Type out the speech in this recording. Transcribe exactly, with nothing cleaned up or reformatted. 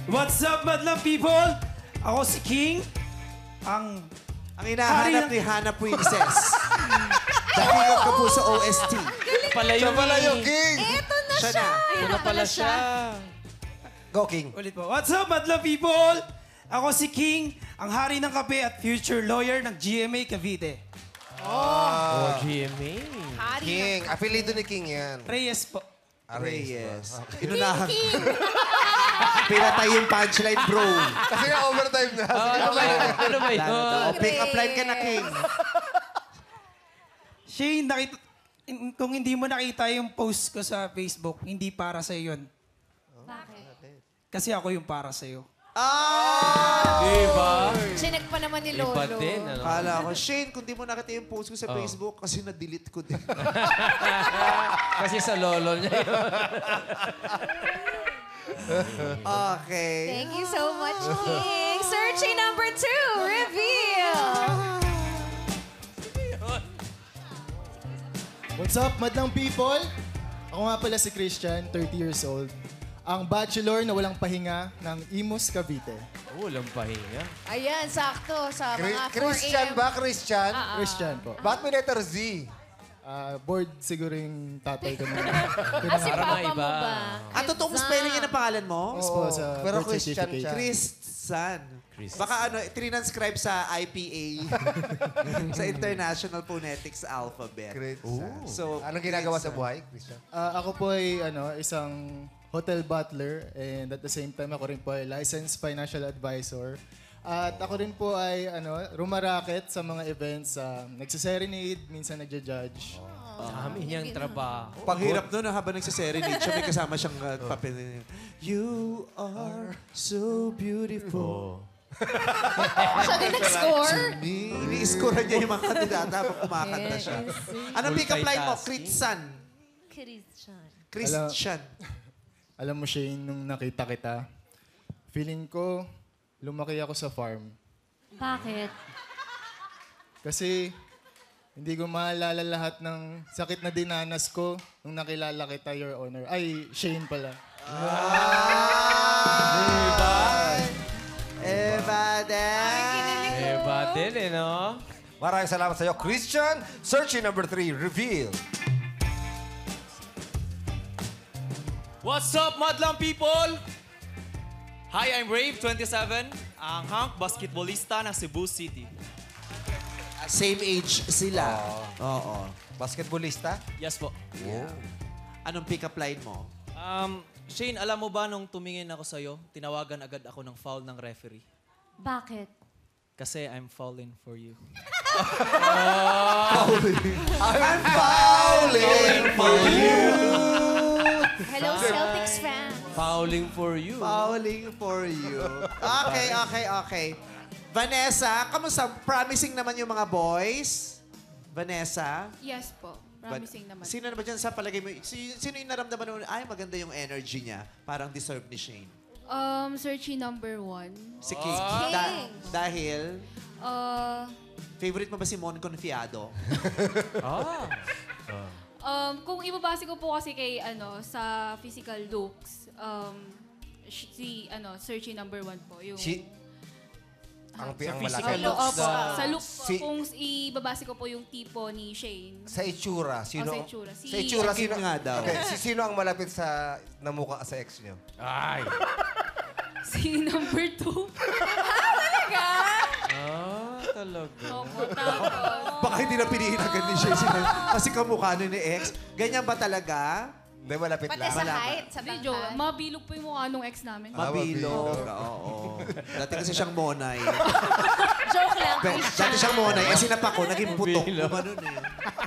What's up, madlang people? Ako si King, ang... Ang hinahanap ni Hana Princess. Dating of Kapuso O S T. Pala yung pala yung King! Eto na Siya siya. na. Ayun Ito na pala siya. Go, King. Ulit po. What's up, madlang people? Ako si King, ang hari ng kape at future lawyer ng G M A Cavite. Oh, G M A. Hari King. Apelido ni King yan. Reyes po. Aray. Yes. Inunahan. Pinatay yung punchline, bro. Kasi nga overtime na. Ano ba yun? Ano ba yun? Oh, pick up line ka na, King. Shane, nakita, in- kung hindi mo nakita yung post ko sa Facebook, hindi para sa yun. Bakit? Kasi ako yung para sa iyo. Ah! Diba? Sinag pa naman ni Lolo. Iba din, ano? Kala ko, Shane, kung di mo nakita yung post ko sa Facebook, kasi na-delete ko din. Kasi sa lolo niya yun. Okay. Thank you so much, King. Searching number two, reveal. What's up, madlang people? Ako nga pala si Christian, thirty years old. Ang bachelor na walang pahinga ng Imus, Cavite. Oh, walang pahinga. Ayan, sakto sa Chri- mga four a m. Christian ba? Christian? Christian po. Ba't may letter Z? Ah, board siguro yung tatay ko na. Kasi Para papa maiba. mo ba? At totoong spelling yan ang pangalan mo? Yes po, sa Pero birth Christian certificate. siya. Chris San. Baka ano, trinanscribe sa I P A. Sa International Phonetics Alphabet. Great. So, Anong ginagawa sa buhay, Christian? Ah, ako po ay ano, isang hotel butler and at the same time ako rin po ay licensed financial advisor. At ako rin po ay ano, rumaraket sa mga events, uh, nagsiserenade, minsan nagja-judge. Dami niyang trabaho. Panghirap nun, ah, habang nagsiserenade siya, may kasama siyang uh, papel. You are so beautiful. Siya din nag-score? Ini-score niya yung mga kandidata habang kumakanta siya. Anong pick-up line mo? Multitasking. Christian. Christian. Christian. Alam mo, Shane, nung nakita kita, feeling ko lumaki ako sa farm. Bakit? Kasi hindi ko maalala lahat ng sakit na dinanas ko nung nakilala kita, Your Honor. Ay, Shane pala. Eva Dan. Iba din eh, no? Maraming salamat sa iyo, Christian. Searching number three, reveal. What's up, madlang people? Hi, I'm Rave, twenty-seven, ang hunk basketballista ng Cebu City. Same age sila. Oo. Basketballista? Yes po. Yeah. Anong pick-up line mo? Um, Shane, alam mo ba nung tumingin ako sa'yo, tinawagan agad ako ng foul ng referee? Bakit? Kasi I'm falling for you. I'm falling for you. Hello, Celtics fan. Fouling for you. Falling for you. Okay, okay, okay. Vanessa, kamusta? Promising naman yung mga boys? Vanessa? Yes po. Promising naman. Sino naman dyan sa palagay mo? si- Sino yung naramdaman mo? Ay, maganda yung energy niya. Parang deserve ni Shane. Um, searching number one. Si King. Da- dahil, Uh, favorite mo ba si Mon Confiado? Ah. um, kung ibabase ko po kasi kay, ano, sa physical looks, um, sh- si, ano, searching number one po. Yung, Si... Ang, pi- ang sa, malaki. lo- opo, sa look po, Si- kung ibabase ko po yung tipo ni Shane. Sa itsura, sino? Oh, sa itsura. Si- Sa itsura, King sino? nga daw. Okay, si sino ang malapit sa namukha sa ex niyo? Ay. Si number two. Ah, talaga. Opo, tapos. Baka hindi na piliin agad ni Shane. Sino- Kasi kamukha nun ni ex. Ganyan ba talaga? Hindi, malapit Pati lang. sa height, sa Hindi, joke. tangkad. Mabilog po yung mukha nung ex namin. Ah, Mabilog. Oo. Dati kasi siyang monay. Joke lang, Pe- Christian. Dati siyang monay. Eh, sinapak ko, naging putok. Mabilog. Gumanon eh.